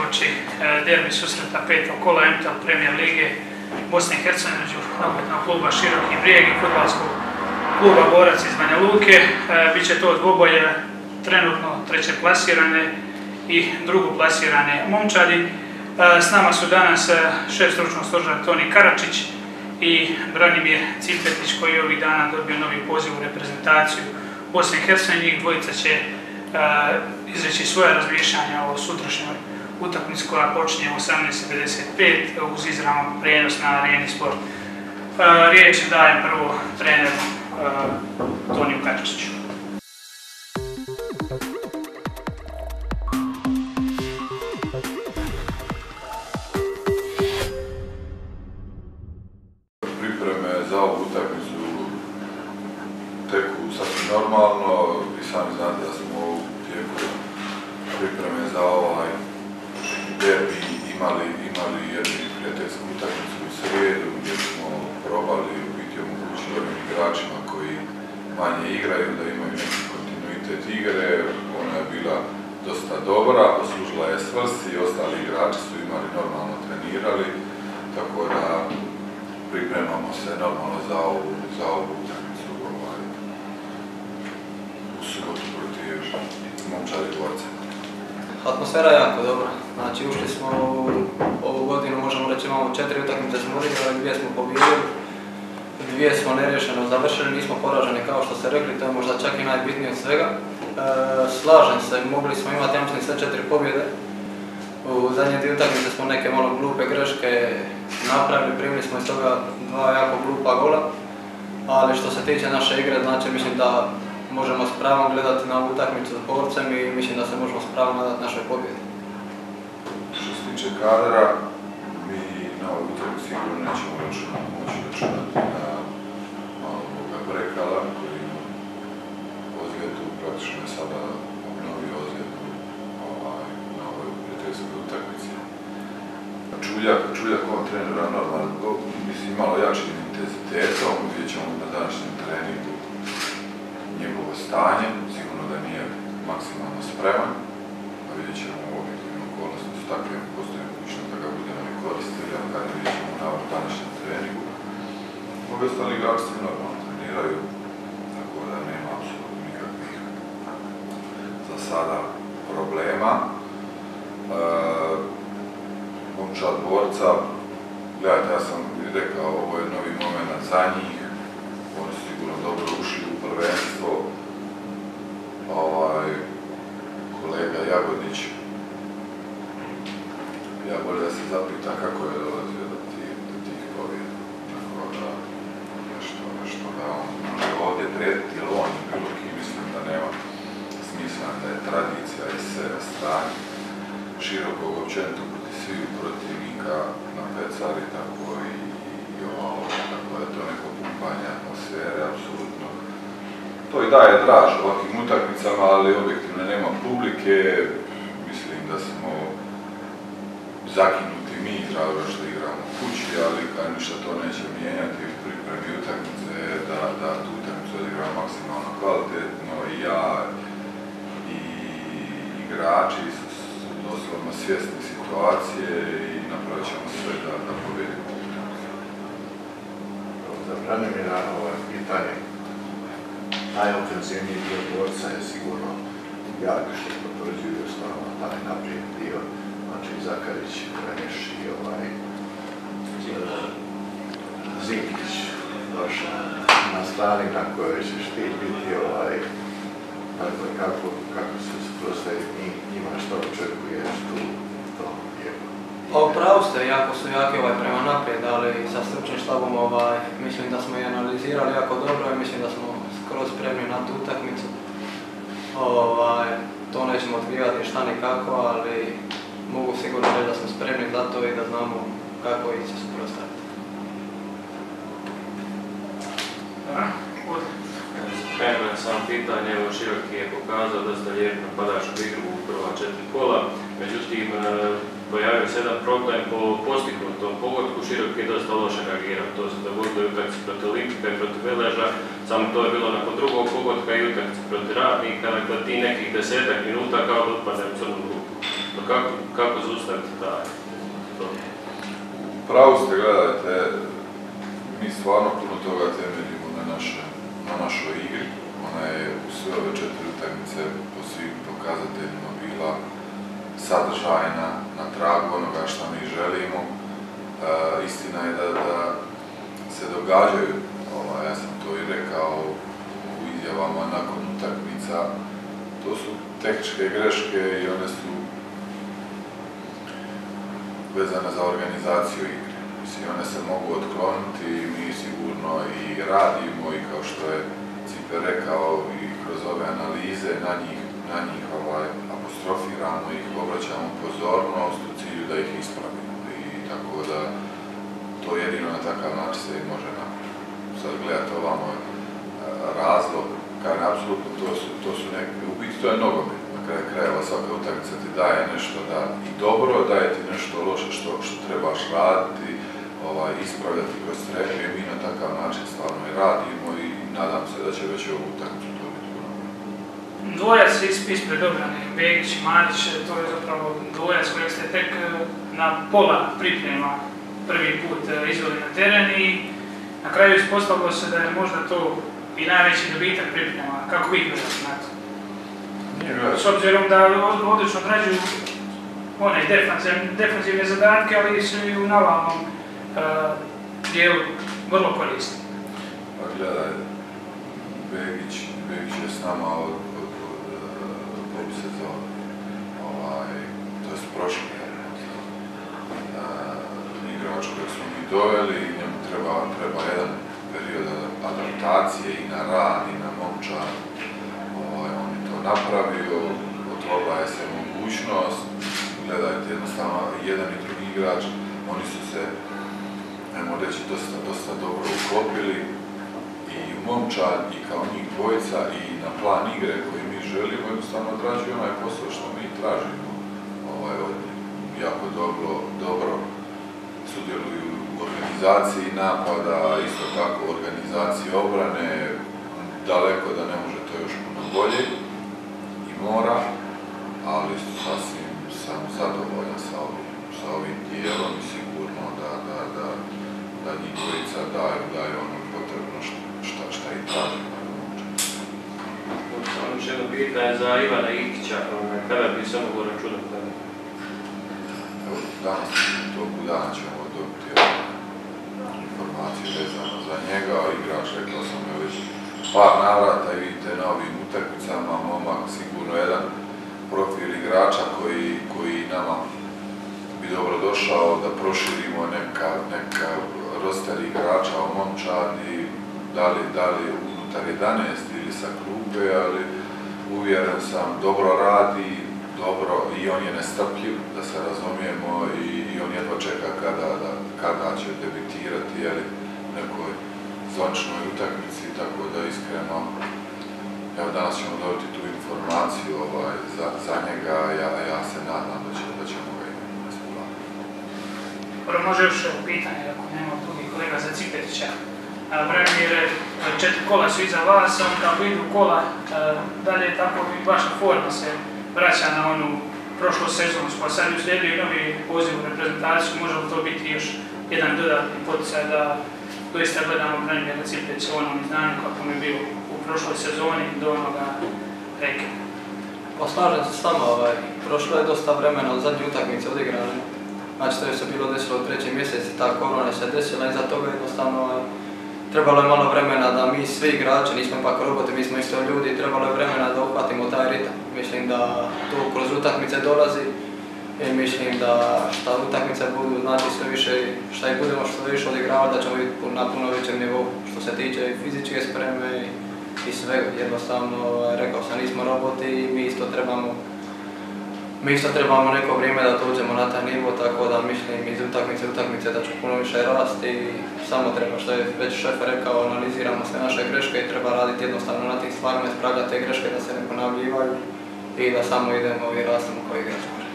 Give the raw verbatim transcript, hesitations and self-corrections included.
gostujući derbi susreta petog kola M T L Premier lige Bosne i Hercegovine među nogometnog kluba Široki Brijeg i fudbalskog kluba Borac iz Banja Luke. Biće to dvoboje trenutno treće plasirane i drugo plasirane momčadi. S nama su danas šef stručnog stožera Toni Karačić i Branimir Cipetić koji je ovih dana dobio novi poziv u reprezentaciju Bosne i Hercegovine. Njih dvojica će izreći svoje razmišljanja o sutrašnjoj utakmici koja počinje u osamnaest pedeset pet uz izravan prijenos na Areni Sport. Riječ dajem prvo treneru Toniju Karačiću. Pripreme za ovu utakmicu teku sasvim normalno i sami znate da smo u tijeku pripreme za ovaj derbi imali, imali jednu prijateljsku utakmicu u srijedu gdje smo probali u biti omogućiti ovim igračima koji manje igraju da imaju neki kontinuitet igre. Ona je bila dosta dobra, poslužila je svrsi i ostali igrači su imali normalno trenirali, tako da pripremamo se normalno za ovu, za ovu utakmicu ovaj, u subotu protiv momčadi Borca. Atmosfera je jako dobra. Znači, ušli smo u ovu godinu, možemo reći, imamo četiri utakmice smo odigrali, dvije smo pobijedili, dvije smo neriješeno završili, nismo poraženi kao što ste rekli, to je možda čak i najbitnije od svega. E, slažem se, mogli smo imati, ja mislim, sve četiri pobjede. U zadnje dvije utakmice smo neke malo glupe greške napravili, primili smo iz toga dva jako glupa gola, ali što se tiče naše igre, znači mislim da možemo s pravom gledati na ovu utakmicu s Borcem i mislim da se možemo s pravom nadati našoj pobjedi. Što se tiče kadra, mi na ovoj utakmici sigurno nećemo moći računati na malo Boga Brekala koji ima ozljedu, praktično je sada obnovio ozljedu ovaj, na ovoj prijateljskoj utakmici. Čuljak, Čuljak ovom trenera normalno, mislim, malo jačim intenzitetom, vidjet ćemo na današnjem treningu njegovo stanje, sigurno da nije maksimalno spreman, a vidjet ćemo u objektivnim okolnosti su takve, postoje mogućnost da ga budemo i koristili, ali kada vidjet ćemo na današnjem treningu. Ovi ostali igrači se normalno treniraju, tako da nema apsolutno nikakvih za sada problema. E, momčad Borca, gledajte, ja sam rekao, ovo je novi moment za njih, oni su sigurno dobro ušli u prvenstvo. Ovaj, kolega Jagodić, ja bolje da se zapita kako je dolazio do tih, do tih pobjeda. Tako da, nešto, nešto da on može ovdje prijetiti, ili on bilo ki, mislim da nema smisla, da je tradicija iz sebe strane Širokog općenito protiv svih protivnika na Pecari, tako i, i ovo, tako da je to neko pumpanje atmosfere, apsolutno. To i daje draž ovakvim utakmicama, ali objektivno nema publike, mislim da smo zakinuti mi iz razloga što igramo u kući, ali kad ništa to neće mijenjati u pripremi utakmice, da, da tu utakmicu odigramo maksimalno kvalitetno i ja i igrači su doslovno svjesni situacije i napravit ćemo sve da, da pobjedimo. Za Branimira ovo pitanje. Najofenzivniji dio Borca je sigurno Jak što potvrđuju stvarno taj naprijed dio. Znači Zakarić, Reneš i ovaj Zinkić došao na strani na kojoj ćeš ti biti ovaj dakle kako, kako se suprostavi njima što očekuješ tu to dijelu. Pa upravo ste, jako su jaki ovaj prema naprijed, ali sa stručnim štabom ovaj, mislim da smo i analizirali jako dobro i mislim da smo skroz spremni na tu utakmicu. Ovaj, to nećemo otkrivati šta ni kako, ali mogu sigurno reći da smo spremni za to i da znamo kako ih se suprotstaviti. Krenuo sam pitanje, evo Široki je pokazao da ste lijep napadačku igru u prva četiri kola, međutim pojavio se jedan problem po postignutom pogodku, Široki je dosta loše reagirao, to se dogodilo i utakmici protiv Olimpika i protiv Veleža, samo to je bilo nakon drugog pogodka i utakmici protiv Radnika, dakle ti nekih desetak minuta kao da otpadne u crnu ruku. Pa kako, kako zaustaviti taj to? Pravo ste, gledajte, mi stvarno puno toga temeljimo na, naše, na našoj igri. Ona je u sve ove četiri utakmice po svim pokazateljima bila sadržajna, na tragu onoga što mi želimo. E, istina je da, da se događaju, ovaj, ja sam to i rekao u izjavama nakon utakmica, to su tehničke greške i one su vezane za organizaciju igre. Mislim, one se mogu otkloniti i mi sigurno i radimo i kao što je Cipe rekao i kroz ove analize na njih, na njih ovaj, apostrofiramo ih, obraćamo pozornost u cilju da ih ispravimo. I tako da to jedino na takav način se i može napraviti. Sad gledati ovamo razlog, kada apsolutno to su, to su neke, u biti to je nogomet. Na kraju krajeva svaka utakmica ti daje nešto da i dobro, daje ti nešto loše što, što trebaš raditi, ovaj, ispravljati kroz trening i mi na takav način stvarno i radimo i nadam se da će već ovu utakmicu to biti puno. Dvojac ispred obrane, Begić i Marić, to je zapravo dvojac kojeg ste tek na pola priprema prvi put izveli na teren i na kraju ispostavilo se da je možda to i najveći dobitak priprema. Kako vi gledate na to? S obzirom da odlično odrađuju one defanzivne zadatke, ali su i u navalnom uh, dijelu vrlo korisni. Pa gledaj, Begić, Begić je s nama od, od, od, od polusezone, ovaj, to je prošle. Uh, igrač kojeg smo mi doveli, njemu treba, treba jedan period adaptacije i na rad i na momčad. Ovaj, on je to napravio, otvora je se mogućnost. Gledajte, jednostavno jedan i drugi igrač, oni su se, ajmo reći, dosta, dosta dobro uklopili i u momčad i kao njih dvojica i na plan igre koji mi želimo, jednostavno odrađuju onaj posao što mi tražimo. Ovaj, od jako dobro, dobro sudjeluju u organizaciji napada, isto tako u organizaciji obrane, daleko da ne može to još puno bolje i mora, ali sasvim sam zadovoljan sa ovim, sa ovim dijelom i sigurno da, da, da, da njih dvojica daju, daju ono potrebno šta, šta i traži. Ono još jedno pitanje za Ivana Ikića, kada bi se mogo računati? Evo, danas toku dana ćemo dobiti informacije vezano za njega, igrač, rekao sam je već par navrata i vidite na ovim utakmicama, momak sigurno jedan profil igrača koji, koji nama bi dobro došao da proširimo neka, neka roster igrača u momčadi, da li, da li unutar jedanaest ili sa klupe, ali uvjeren sam, dobro radi, dobro i on je nestrpljiv, da se razumijemo, i, i on jedva čeka kada, da, kada će debitirati, jeli, u nekoj zvančnoj utakmici, tako da iskreno, evo danas ćemo dobiti tu informaciju ovaj, za, za njega, ja, ja se nadam da, će, da ćemo ga imati na raspolaganju. Prvo može još pitanje, ako nema drugih kolega, za Cipetića. Branimir, četiri kola su iza vas, on kako idu kola, dalje tako i vaša forma se vraća na onu prošlu sezonsku, a sad uslijedio novi poziv u reprezentaciju, može li to biti još jedan dodatni poticaj da doista gledamo Branimira Cipetića u onom izdanju kako mi je bio u prošloj sezoni do onoga reke? Pa slažem se s vama, ovaj, prošlo je dosta vremena od zadnje utakmice odigrane. Znači to je se bilo desilo u treći mjesec i ta korona se desila i za toga jednostavno ovaj, trebalo je malo vremena da mi svi igrači, nismo ipak roboti, mi smo isto ljudi, trebalo je vremena da uhvatimo taj ritam. Mislim da to kroz utakmice dolazi i mislim da šta utakmice budu, znači sve više, šta i budemo što više odigravati, da ćemo biti na puno većem nivou što se tiče fizičke spreme i, i svega. Jednostavno, rekao sam, nismo roboti i mi isto trebamo Mi isto trebamo neko vrijeme da dođemo na taj nivo, tako da mislim iz utakmice utakmice da ću puno više rasti i samo treba, što je već šef rekao, analiziramo sve naše greške i treba raditi jednostavno na tim stvarima, ispravljati te greške da se ne ponavljivaju i da samo idemo i rastemo kao igrač.